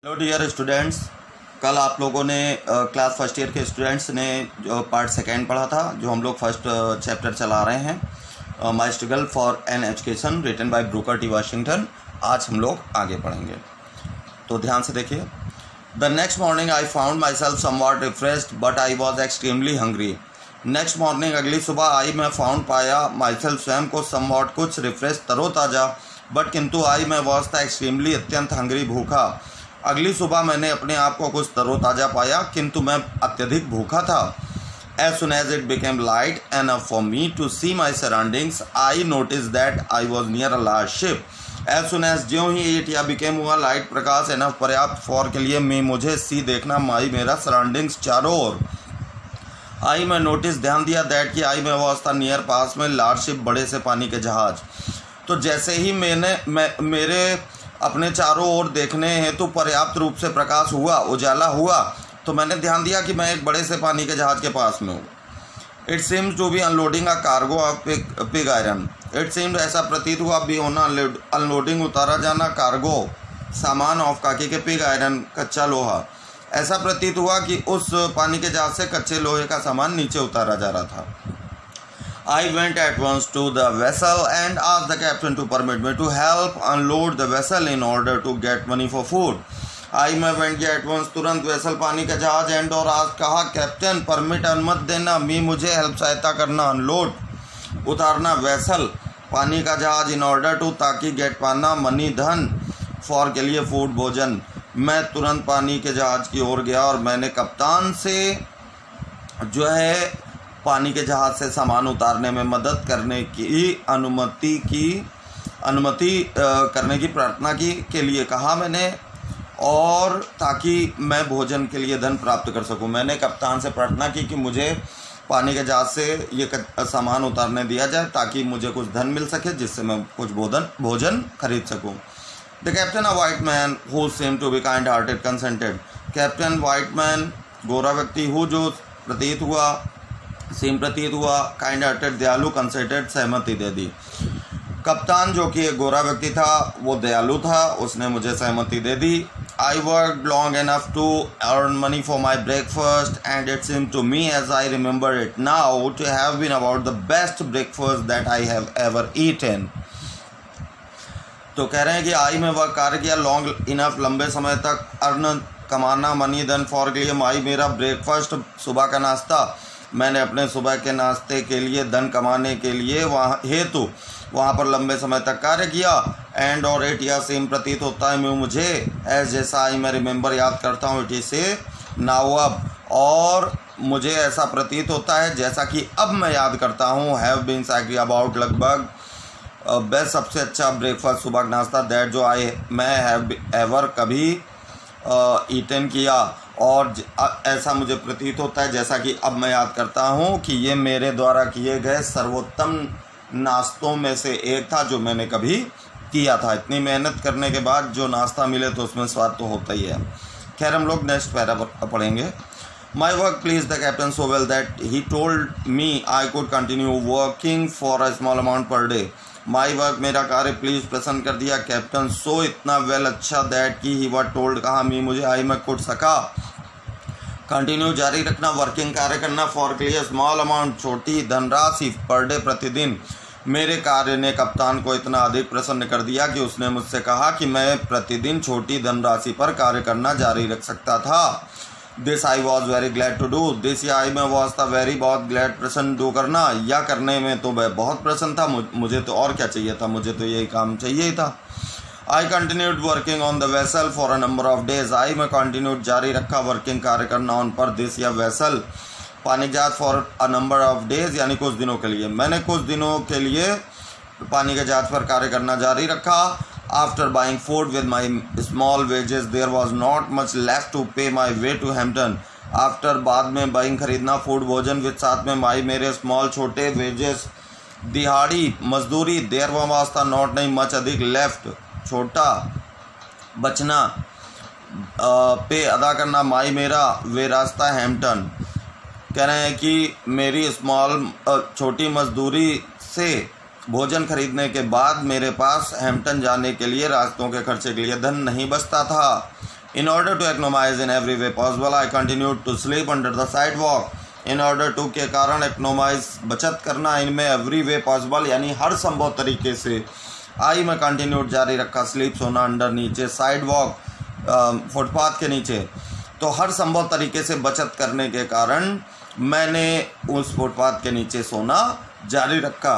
Hello dear students, कल आप लोगों ने क्लास फर्स्ट ईयर के स्टूडेंट्स ने जो पार्ट सेकेंड पढ़ा था, जो हम लोग फर्स्ट चैप्टर चला रहे हैं, my struggle for an education written by Booker T Washington. आज हम लोग आगे पढ़ेंगे, तो ध्यान से देखिए। The next morning I found myself somewhat refreshed but I was extremely hungry. Next morning अगली सुबह आई मैं फाउंड पाया माई सेल्फ स्वयं को समवॉट कुछ रिफ्रेश तरोताज़ा, बट किंतु आई मैं वॉज था एक्सट्रीमली अत्यंत हंग्री भूखा। अगली सुबह मैंने अपने आप को कुछ तरोताज़ा पाया, किंतु मैं अत्यधिक भूखा था। As soon as it became light enough for me to see my surroundings, I noticed that I was near a large ship. As soon as ज्यों ही it या became हुआ लाइट प्रकाश enough पर्याप्त for के लिए मैं मुझे सी देखना माई मेरा सराउंडिंग्स चारों ओर। आई मैं नोटिस ध्यान दिया दैट कि आई मैं वास्ता नियर पास में लार्ज शिप बड़े से पानी के जहाज। तो जैसे ही मेरे अपने चारों ओर देखने हेतु पर्याप्त रूप से प्रकाश हुआ, उजाला हुआ, तो मैंने ध्यान दिया कि मैं एक बड़े से पानी के जहाज के पास में हूँ। It seems to be unloading a cargo of pig iron. It seemed ऐसा प्रतीत हुआ भी होना अनलोडिंग उतारा जाना कार्गो सामान ऑफ काकी के पिग आयरन कच्चा लोहा। ऐसा प्रतीत हुआ कि उस पानी के जहाज से कच्चे लोहे का सामान नीचे उतारा जा रहा था। I went at once to the vessel and asked the captain to permit me to help unload the vessel in order to get money for food. मैं went गया at once तुरंत वेसल पानी का जहाज एंड और आज कहा captain permit अनुमत देना मी मुझे हेल्प सहायता करना अनलोड उतारना वेसल पानी का जहाज इन ऑर्डर टू ताकि गेट पाना मनी धन फॉर के लिए फूड भोजन। मैं तुरंत पानी के जहाज की ओर गया और मैंने कप्तान से जो है पानी के जहाज से सामान उतारने में मदद करने की अनुमति करने की प्रार्थना की के लिए कहा मैंने, और ताकि मैं भोजन के लिए धन प्राप्त कर सकूं। मैंने कप्तान से प्रार्थना की कि मुझे पानी के जहाज से ये सामान उतारने दिया जाए ताकि मुझे कुछ धन मिल सके, जिससे मैं कुछ भोजन खरीद सकूं। The captain a white man who seem to be kind hearted consented. Captain white man गोरा व्यक्ति हु जो प्रतीत हुआ काइंड हार्टेड दयालु कंसेंटेड सहमति दे दी। कप्तान जो कि एक गोरा व्यक्ति था वो दयालु था, उसने मुझे सहमति दे दी। I work long enough to earn money for my breakfast and it seem to me as I remember it now to have been about the best breakfast that I have ever eaten. तो कह रहे हैं कि आई में work कार्य किया long enough लंबे समय तक अर्न कमाना मनी धन फॉर के लिए माई मेरा ब्रेकफास्ट सुबह का नाश्ता मैंने अपने सुबह के नाश्ते के लिए धन कमाने के लिए वहाँ पर लंबे समय तक कार्य किया। एंड और इट या सेम प्रतीत होता है मुझे एज जैसा आई मैं रिमेंबर याद करता हूँ इट इज से नाउ अब, और मुझे ऐसा प्रतीत होता है जैसा कि अब मैं याद करता हूँ। हैव बीन साइकिल अबाउट लगभग बेस्ट सबसे अच्छा ब्रेकफास्ट सुबह का नाश्ता दैट जो मैं हैव एवर कभी ईटन किया, और ऐसा मुझे प्रतीत होता है जैसा कि अब मैं याद करता हूँ कि ये मेरे द्वारा किए गए सर्वोत्तम नाश्तों में से एक था जो मैंने कभी किया था। इतनी मेहनत करने के बाद जो नाश्ता मिले तो उसमें स्वाद तो होता ही है। खैर हम लोग नेक्स्ट पैरा पढ़ेंगे। My work please the captain so well that he told me I could continue working for a small amount per day. My work मेरा कार्य प्लीज प्रसन्न कर दिया कैप्टन सो इतना वेल अच्छा दैट कि ही वर टोल्ड कहा मी मुझे आई मैं कुट सका कंटिन्यू जारी रखना वर्किंग कार्य करना फॉर के लिए स्मॉल अमाउंट छोटी धनराशि पर डे प्रतिदिन। मेरे कार्य ने कप्तान को इतना अधिक प्रसन्न कर दिया कि उसने मुझसे कहा कि मैं प्रतिदिन छोटी धनराशि पर कार्य करना जारी रख सकता था। This I was very glad to do this या आई में वॉज था वेरी बहुत ग्लैड प्रसन्न डू करना या करने में तो मैं बहुत प्रसन्न था। मुझे तो और क्या चाहिए था, मुझे तो यही काम चाहिए ही था। I continued working on the vessel for a number of days. I में कंटिन्यूड जारी रखा वर्किंग कार्य करना ऑन पर दिस या वेसल पानी जहाज for a number of days यानी कुछ दिनों के लिए। मैंने कुछ दिनों के लिए पानी के जहाज पर कार्य करना जारी रखा। After buying food with my small wages there was not much left to pay my way to Hampton. After बाद में बाइंग खरीदना फूड भोजन विद साथ में माई मेरे स्मॉल छोटे वेजेस दिहाड़ी मजदूरी देयर वह वास्ता नॉट नहीं मच अधिक लेफ्ट छोटा बचना पे अदा करना माई मेरा वे रास्ता हैम्पटन। कह रहे हैं कि मेरी स्मॉल छोटी मजदूरी से भोजन खरीदने के बाद मेरे पास हैम्पटन जाने के लिए रास्तों के खर्चे के लिए धन नहीं बचता था। In order to economize in every way possible, I continued to sleep under the sidewalk. In order to के कारण economize बचत करना, इनमें every way possible यानी हर संभव तरीके से, I में continued जारी रखा, sleep सोना अंडर नीचे, sidewalk फुटपाथ के नीचे। तो हर संभव तरीके से बचत करने के कारण मैंने उस फुटपाथ के नीचे सोना जारी रखा।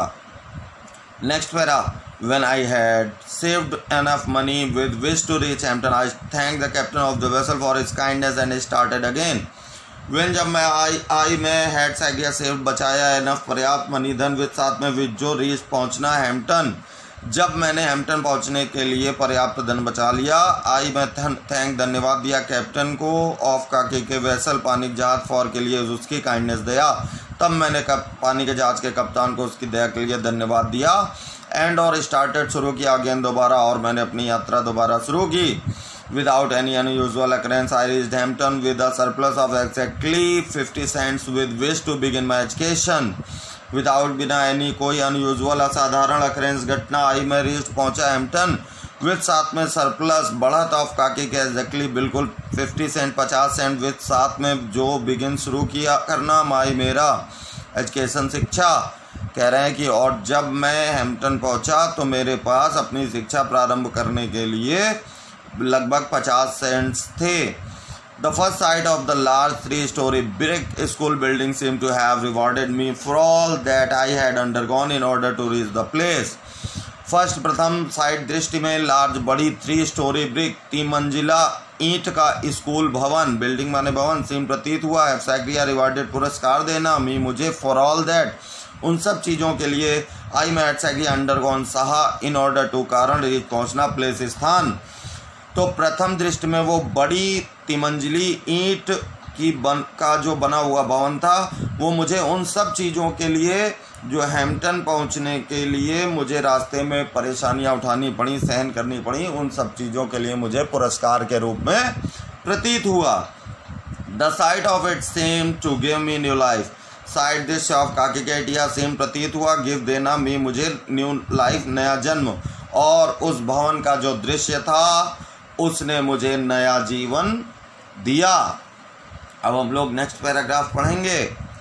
Next para, when I had saved enough money with which to reach Hampton, I thanked the captain of the vessel for his kindness and started again. When जब मैं आई में had saved बचाया enough पर्याप्त मनी धन with साथ में with जो reach पहुंचना हैम्पटन, जब मैंने हैम्पटन पहुंचने के लिए पर्याप्त धन बचा लिया, आई मैं थैंक धन्यवाद दिया कैप्टन को ऑफ काकी के वेसल पानी जहाज फॉर के लिए उसकी काइंडनेस दया। तब मैंने पानी के जहाज के कप्तान को उसकी दया के लिए धन्यवाद दिया। एंड और स्टार्टेड शुरू किया अगेन दोबारा, और मैंने अपनी यात्रा दोबारा शुरू की। Without any unusual occurrence I reached Hampton with a surplus of exactly 50 cents with which to begin my education. Without बिना एनी कोई अनयूजुअल असाधारण अकरेंस घटना, आई मैं रीच्ड पहुंचा हैम्पटन विद साथ में सरप्लस बढ़त ऑफ काकी के एग्जैक्टली बिल्कुल 50 सेंट 50 सेंट विद साथ में जो बिगिन शुरू किया करना माई मेरा एजुकेशन शिक्षा। कह रहे हैं कि और जब मैं हैम्पटन पहुंचा तो मेरे पास अपनी शिक्षा प्रारंभ करने के लिए लगभग 50 सेंट्स थे। The first sight of the large 3-story brick school building seemed to have rewarded me for all that I had undergone in order to reach the place. First प्रथम साइड दृष्टि में लार्ज बड़ी 3-story brick 3 मंजिला ईंट का school भवन, building माने भवन, सीम प्रतीत हुआ है सैक्रिया रिवार्डेड पुरस्कार देना मी मुझे फॉर ऑल दैट उन सब चीज़ों के लिए आई मैं एट सैक्रिया अंडरगॉन सहा इन ऑर्डर टू कारण रीच पहुँचना प्लेस स्थान। तो प्रथम दृष्टि में वो बड़ी तिमंजिली ईंट की का जो बना हुआ भवन था, वो मुझे उन सब चीज़ों के लिए जो हैम्पटन पहुंचने के लिए मुझे रास्ते में परेशानियां उठानी पड़ी, सहन करनी पड़ी, उन सब चीज़ों के लिए मुझे पुरस्कार के रूप में प्रतीत हुआ। The sight of it seem to give me new life, sight दृश्य ऑफ काकी के इतिहास सेम प्रतीत हुआ, गिव देना मी मुझे न्यू लाइफ नया जन्म, और उस भवन का जो दृश्य था उसने मुझे नया जीवन दिया। अब हम लोग नेक्स्ट पैराग्राफ पढ़ेंगे।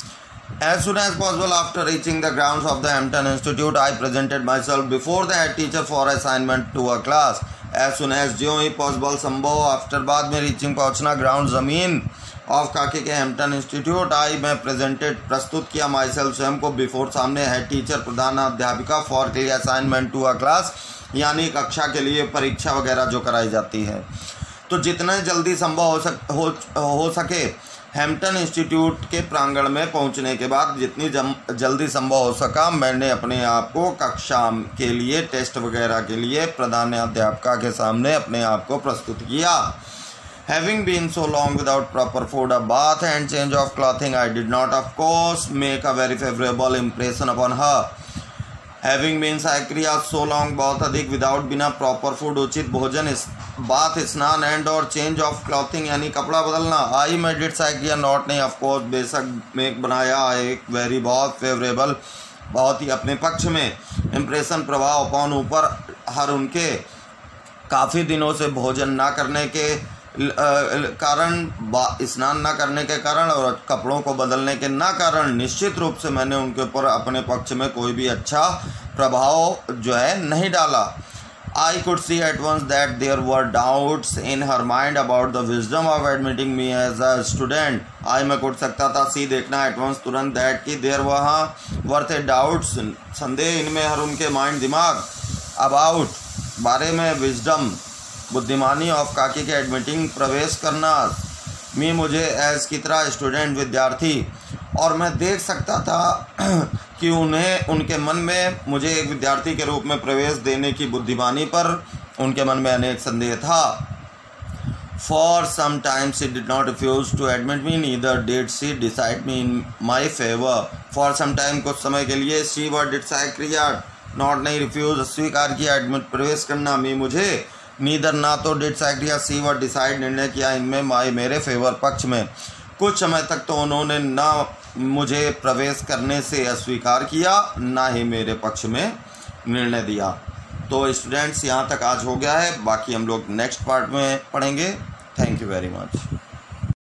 As soon as possible after reaching the grounds of the Hampton Institute, I presented myself before the head teacher for assignment to a class. As soon as ज्यों ही possible संभव आफ्टर बाद में reaching पहुंचना ground ज़मीन of काकी के Hampton institute, आई मैं presented प्रस्तुत किया माई सेल्फ स्वयं को बिफोर सामने हेड टीचर प्रधान अध्यापिका फॉर के लिए असाइनमेंट टू अ क्लास यानी कक्षा के लिए परीक्षा वगैरह जो कराई जाती है। तो जितना जल्दी संभव हो सके हैम्पटन इंस्टीट्यूट के प्रांगण में पहुंचने के बाद जितनी जल्दी संभव हो सका मैंने अपने आप को कक्षा के लिए टेस्ट वगैरह के लिए प्रधान अध्यापिका के सामने अपने आप को प्रस्तुत किया। Having been so long without proper food, a bath and change of clothing, I did not of course make a very favorable impression upon her. Having been साइक्रिया so long बहुत अधिक without बिना proper food उचित भोजन bath स्नान and और change of clothing यानी कपड़ा बदलना, आई मैं डिड साइक्रिया नॉट नहीं ऑफकोर्स बेशक मेक बनाया एक वेरी बहुत फेवरेबल बहुत ही अपने पक्ष में इम्प्रेशन प्रभाव अपॉन ऊपर हर उनके काफ़ी दिनों से भोजन ना करने के कारण स्नान ना करने के कारण और कपड़ों को बदलने के ना कारण निश्चित रूप से मैंने उनके ऊपर अपने पक्ष में कोई भी अच्छा प्रभाव जो है नहीं डाला। I could see at once that there were doubts in her mind about the wisdom of admitting me as a student. मैं कुछ सकता था सी देखना at once तुरंत that कि there वहाँ were doubts संदेह इनमें हर उनके माइंड दिमाग about बारे में wisdom बुद्धिमानी ऑफ काकी के एडमिटिंग प्रवेश करना मी मुझे एज की तरह स्टूडेंट विद्यार्थी, और मैं देख सकता था कि उन्हें उनके मन में मुझे एक विद्यार्थी के रूप में प्रवेश देने की बुद्धिमानी पर उनके मन में अनेक संदेह था। For some time she did not refuse to admit me neither did she decide me in my favour. For some time कुछ समय के लिए शी वर डिड साइक्रिया नॉट नहीं रिफ्यूज अस्वीकार किया एडमिट प्रवेश करना मी मुझे, नीदर ना तो डिड साइक्रिया सी वर डिसाइड निर्णय किया इनमें माई मेरे फेवर पक्ष में। कुछ समय तक तो उन्होंने ना मुझे प्रवेश करने से अस्वीकार किया ना ही मेरे पक्ष में निर्णय दिया। तो स्टूडेंट्स यहाँ तक आज हो गया है, बाकी हम लोग नेक्स्ट पार्ट में पढ़ेंगे। Thank you very much.